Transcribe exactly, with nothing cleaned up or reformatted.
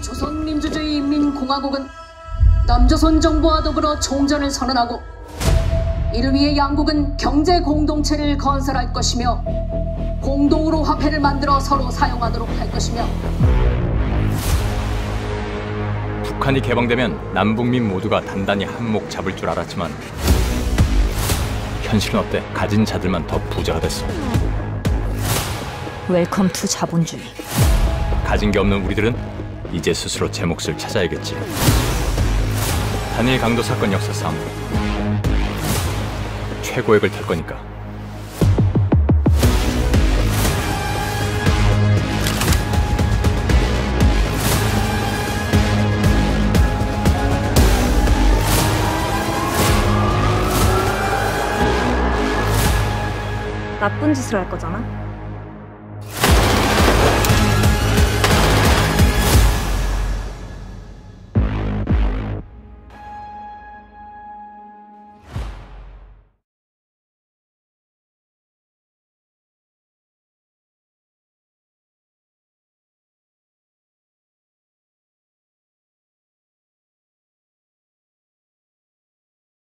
조선민주주의 인민공화국은 남조선 정부와 더불어 종전을 선언하고 이를 위해 양국은 경제 공동체를 건설할 것이며 공동으로 화폐를 만들어 서로 사용하도록 할 것이며 북한이 개방되면 남북민 모두가 단단히 한몫 잡을 줄 알았지만 현실은 어때? 가진 자들만 더 부자가 됐어. 웰컴 투 자본주의. 가진 게 없는 우리들은 이제 스스로 제 몫을 찾아야겠지. 단일 강도 사건 역사상 최고액을 탈 거니까. 나쁜 짓을 할 거잖아.